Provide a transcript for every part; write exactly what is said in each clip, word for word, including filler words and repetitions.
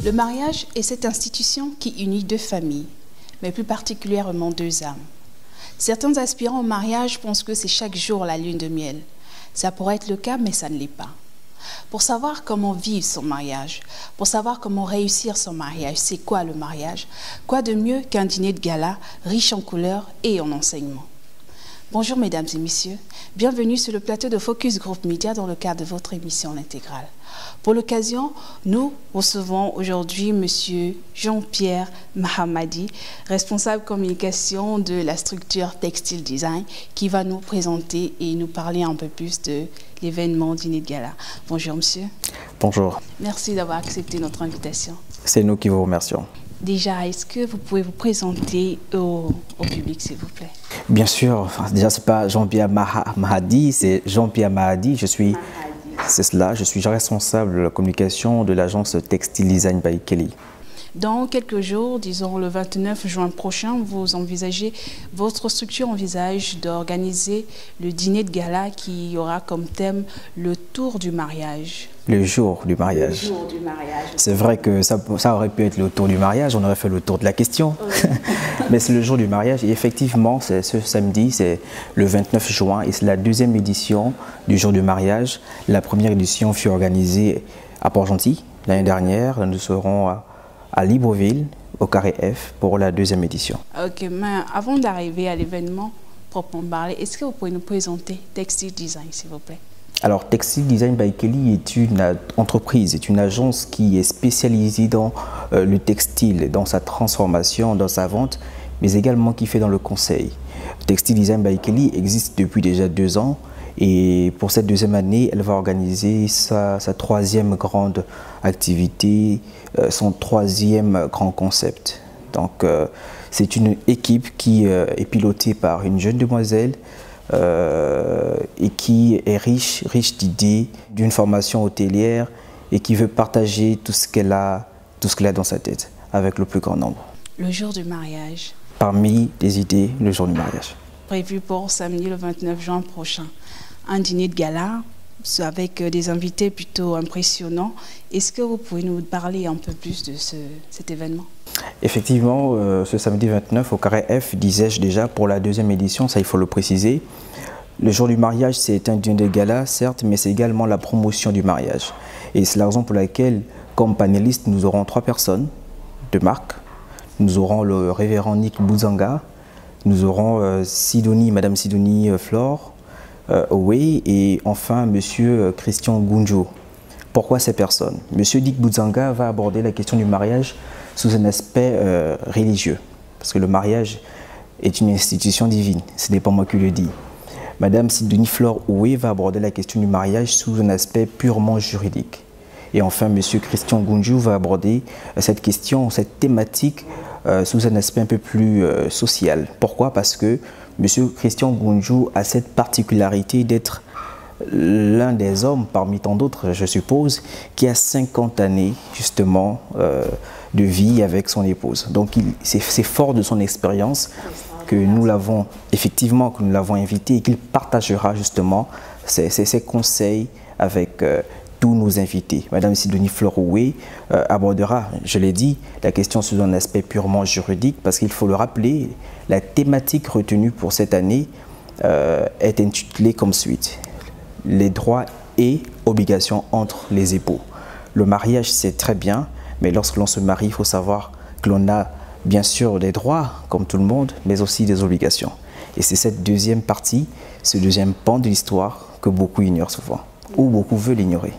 Le mariage est cette institution qui unit deux familles, mais plus particulièrement deux âmes. Certains aspirants au mariage pensent que c'est chaque jour la lune de miel. Ça pourrait être le cas, mais ça ne l'est pas. Pour savoir comment vivre son mariage, pour savoir comment réussir son mariage, c'est quoi le mariage? Quoi de mieux qu'un dîner de gala riche en couleurs et en enseignements? Bonjour mesdames et messieurs, bienvenue sur le plateau de Focus Group Media dans le cadre de votre émission L'Intégrale. Pour l'occasion, nous recevons aujourd'hui monsieur Jean-Pierre Mahamadi, responsable communication de la structure Textile Design, qui va nous présenter et nous parler un peu plus de l'événement dîner de gala. Bonjour monsieur. Bonjour. Merci d'avoir accepté notre invitation. C'est nous qui vous remercions. Déjà, est-ce que vous pouvez vous présenter au, au public, s'il vous plaît? Bien sûr. Déjà, ce n'est pas Jean-Pierre Mahadi, c'est Jean-Pierre Mahadi. Je suis, c'est cela, je suis responsable de la communication de l'agence Textile Design by Kelly. Dans quelques jours, disons le vingt-neuf juin prochain, vous envisagez, votre structure envisage d'organiser le dîner de gala qui aura comme thème le tour du mariage. Le jour du mariage. Le jour du mariage. C'est vrai que ça, ça aurait pu être le tour du mariage, on aurait fait le tour de la question. Oui. Mais c'est le jour du mariage et effectivement, c'est ce samedi, c'est le vingt-neuf juin et c'est la deuxième édition du jour du mariage. La première édition fut organisée à Port-Gentil l'année dernière. Nous serons à à Libreville, au Carré F, pour la deuxième édition. Ok, mais avant d'arriver à l'événement proprement parlé, est-ce que vous pouvez nous présenter Textile Design, s'il vous plaît? Alors, Textile Design by Kelly est une entreprise, est une agence qui est spécialisée dans euh, le textile, dans sa transformation, dans sa vente, mais également qui fait dans le conseil. Textile Design by Kelly existe depuis déjà deux ans. Et pour cette deuxième année, elle va organiser sa, sa troisième grande activité, euh, son troisième grand concept. Donc, euh, c'est une équipe qui euh, est pilotée par une jeune demoiselle euh, et qui est riche, riche d'idées, d'une formation hôtelière et qui veut partager tout ce qu'elle a, tout ce qu'elle a dans sa tête avec le plus grand nombre. Le jour du mariage. Parmi les idées, le jour du mariage. Prévu pour samedi le vingt-neuf juin prochain. Un dîner de gala avec des invités plutôt impressionnants. Est-ce que vous pouvez nous parler un peu plus de ce, cet événement? Effectivement, euh, ce samedi vingt-neuf au Carré F, disais-je déjà, pour la deuxième édition, ça il faut le préciser. Le jour du mariage, c'est un dîner de gala, certes, mais c'est également la promotion du mariage. Et c'est la raison pour laquelle, comme panélistes, nous aurons trois personnes de marque. Nous aurons le révérend Nick Bouzanga, nous aurons euh, Sidonie, Madame Sidonie euh, Flore, Euh, oui, et enfin Monsieur Christian Gunjo. Pourquoi ces personnes? Monsieur Dick Bouzanga va aborder la question du mariage sous un aspect euh, religieux, parce que le mariage est une institution divine, ce n'est pas moi qui le dis. Madame Sidonie Flore Oué va aborder la question du mariage sous un aspect purement juridique. Et enfin Monsieur Christian Gunjo va aborder cette question, cette thématique euh, sous un aspect un peu plus euh, social. Pourquoi? Parce que Monsieur Christian Gunjo a cette particularité d'être l'un des hommes, parmi tant d'autres, je suppose, qui a cinquante années, justement, euh, de vie avec son épouse. Donc, c'est fort de son expérience que nous l'avons, effectivement, que nous l'avons invité et qu'il partagera, justement, ses, ses, ses conseils avec euh, tous nos invités. Madame Sidonie Floroué euh, abordera, je l'ai dit, la question sous un aspect purement juridique, parce qu'il faut le rappeler, la thématique retenue pour cette année euh, est intitulée comme suite: les droits et obligations entre les époux. Le mariage, c'est très bien, mais lorsque l'on se marie, il faut savoir que l'on a bien sûr des droits, comme tout le monde, mais aussi des obligations. Et c'est cette deuxième partie, ce deuxième pan de l'histoire que beaucoup ignorent souvent, ou beaucoup veulent l'ignorer.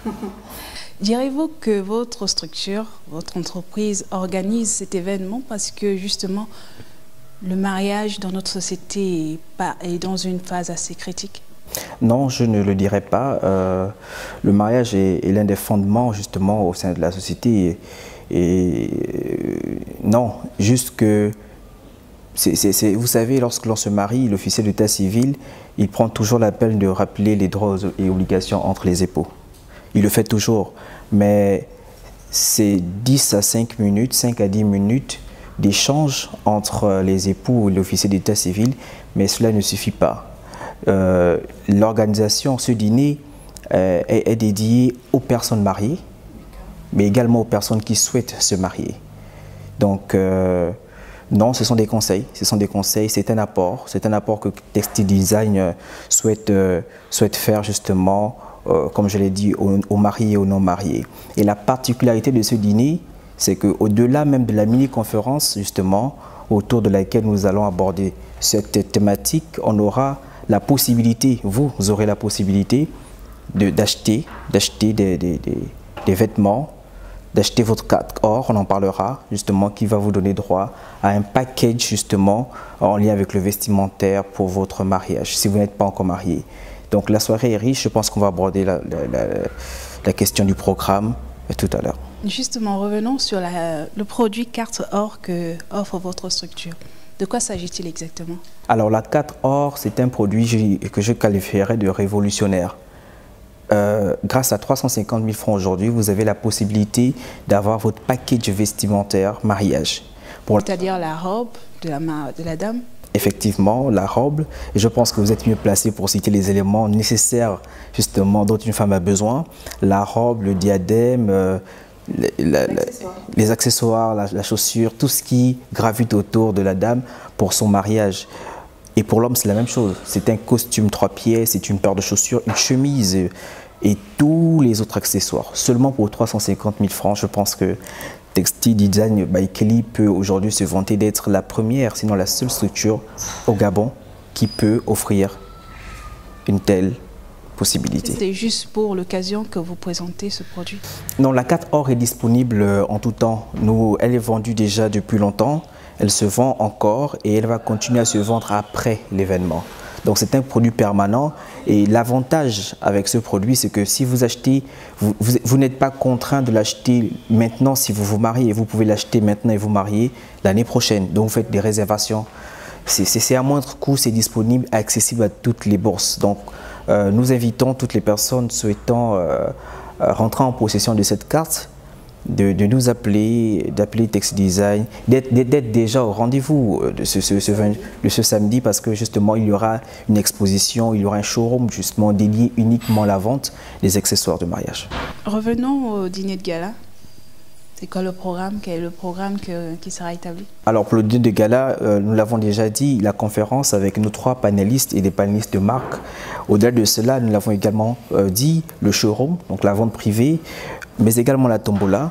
Direz-vous que votre structure, votre entreprise organise cet événement parce que justement le mariage dans notre société est, pas, est dans une phase assez critique? Non, je ne le dirais pas. Euh, le mariage est, est l'un des fondements justement au sein de la société. Et, et euh, non, juste que, c'est, c'est, c'est, vous savez, lorsque l'on se marie, l'officier d'état civil, il prend toujours la peine de rappeler les droits et obligations entre les époux. Il le fait toujours, mais c'est dix à cinq minutes, cinq à dix minutes d'échange entre les époux et l'officier d'état civil, mais cela ne suffit pas. Euh, L'organisation, ce dîner euh, est, est dédié aux personnes mariées, mais également aux personnes qui souhaitent se marier. Donc, euh, non, ce sont des conseils, ce sont des conseils, c'est un apport, c'est un apport que Textile Design souhaite, euh, souhaite faire justement, euh, comme je l'ai dit, aux, aux mariés et aux non-mariés. Et la particularité de ce dîner, c'est qu'au-delà même de la mini-conférence, justement, autour de laquelle nous allons aborder cette thématique, on aura la possibilité, vous, vous aurez la possibilité d'acheter d'acheter des, des, des, des vêtements, d'acheter votre carte or, on en parlera justement, qui va vous donner droit à un package justement en lien avec le vestimentaire pour votre mariage, si vous n'êtes pas encore marié. Donc la soirée est riche, je pense qu'on va aborder la, la, la, la question du programme tout à l'heure. Justement, revenons sur la, le produit carte or que offre votre structure. De quoi s'agit-il exactement? Alors la carte or, c'est un produit que je qualifierais de révolutionnaire. Euh, grâce à trois cent cinquante mille francs aujourd'hui, vous avez la possibilité d'avoir votre package vestimentaire mariage. C'est-à-dire la robe de la, de la dame? Effectivement, la robe. Et je pense que vous êtes mieux placé pour citer les éléments nécessaires justement dont une femme a besoin. La robe, le diadème, euh, la, la, la, les accessoires, la, la chaussure, tout ce qui gravite autour de la dame pour son mariage. Et pour l'homme, c'est la même chose. C'est un costume trois pièces, c'est une paire de chaussures, une chemise et tous les autres accessoires. Seulement pour trois cent cinquante mille francs, je pense que Textile Design by Kelly peut aujourd'hui se vanter d'être la première, sinon la seule structure au Gabon qui peut offrir une telle possibilité. C'est juste pour l'occasion que vous présentez ce produit? Non, la carte or est disponible en tout temps. Nous, elle est vendue déjà depuis longtemps. Elle se vend encore et elle va continuer à se vendre après l'événement. Donc c'est un produit permanent et l'avantage avec ce produit, c'est que si vous achetez, vous, vous, vous n'êtes pas contraint de l'acheter maintenant si vous vous mariez. Vous pouvez l'acheter maintenant et vous marier l'année prochaine. Donc vous faites des réservations. C'est à moindre coût, c'est disponible, accessible à toutes les bourses. Donc euh, nous invitons toutes les personnes souhaitant euh, rentrer en possession de cette carte De, de nous appeler, d'appeler Textile Design, d'être déjà au rendez-vous de ce, ce, ce, de ce samedi parce que justement il y aura une exposition, il y aura un showroom justement dédié uniquement à la vente des accessoires de mariage. Revenons au dîner de gala. C'est quoi le programme? Quel est le programme que, qui sera établi? Alors pour le dîner de gala, euh, nous l'avons déjà dit, la conférence avec nos trois panélistes et des panélistes de marque. Au-delà de cela, nous l'avons également euh, dit, le showroom, donc la vente privée, mais également la tombola,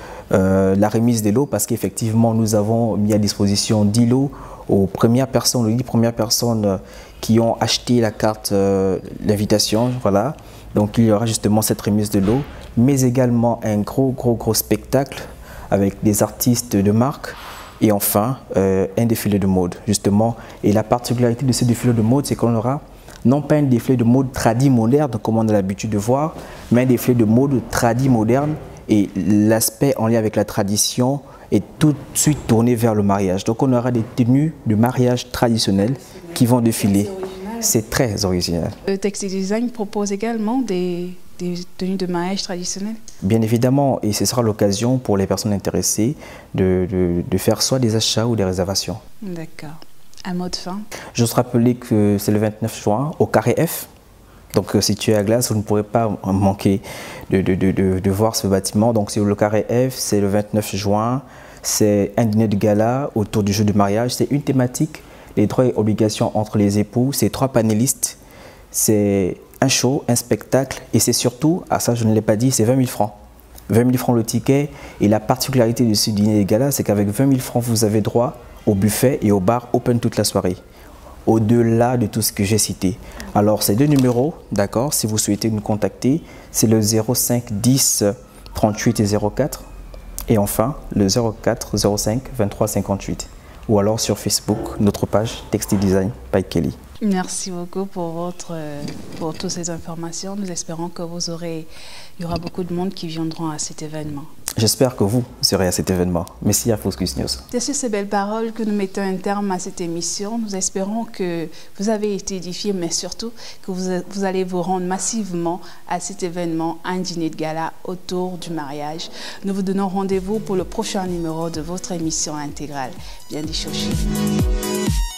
euh, la remise des lots, parce qu'effectivement, nous avons mis à disposition dix lots aux premières personnes, aux dix premières personnes qui ont acheté la carte euh, d'invitation. Voilà. Donc, il y aura justement cette remise de lots, mais également un gros, gros, gros spectacle avec des artistes de marque. Et enfin, euh, un défilé de mode, justement. Et la particularité de ce défilé de mode, c'est qu'on aura non pas un défilé de mode tradit moderne, comme on a l'habitude de voir, mais un défilé de mode tradit moderne. Et l'aspect en lien avec la tradition est tout de suite tourné vers le mariage. Donc on aura des tenues de mariage traditionnelles qui vont défiler. C'est très original. Le Textile Design propose également des, des tenues de mariage traditionnelles? Bien évidemment, et ce sera l'occasion pour les personnes intéressées de, de, de faire soit des achats ou des réservations. D'accord. Un mot de fin? J'ose rappeler que c'est le vingt-neuf juin au Carré F. Donc si tu es à Glace, vous ne pourrez pas manquer de, de, de, de, de voir ce bâtiment. Donc c'est le Carré F, c'est le vingt-neuf juin. C'est un dîner de gala autour du jeu de mariage. C'est une thématique, les droits et obligations entre les époux. C'est trois panélistes. C'est un show, un spectacle. Et c'est surtout, ah ça je ne l'ai pas dit, c'est vingt mille francs. vingt mille francs le ticket. Et la particularité de ce dîner de gala, c'est qu'avec vingt mille francs, vous avez droit au buffet et au bar open toute la soirée, au-delà de tout ce que j'ai cité. Alors, ces deux numéros, d'accord, si vous souhaitez nous contacter, c'est le zéro cinq dix trente-huit et zéro quatre, et enfin le zéro quatre zéro cinq vingt-trois cinquante-huit, ou alors sur Facebook, notre page Textile Design by Kelly. Merci beaucoup pour, votre, pour toutes ces informations. Nous espérons que vous aurez, il y aura beaucoup de monde qui viendront à cet événement. J'espère que vous serez à cet événement. Merci à Focus News. C'est sur ces belles paroles que nous mettons un terme à cette émission. Nous espérons que vous avez été édifiés, mais surtout que vous, vous allez vous rendre massivement à cet événement, un dîner de gala autour du mariage. Nous vous donnons rendez-vous pour le prochain numéro de votre émission intégrale. Bien des Chochi.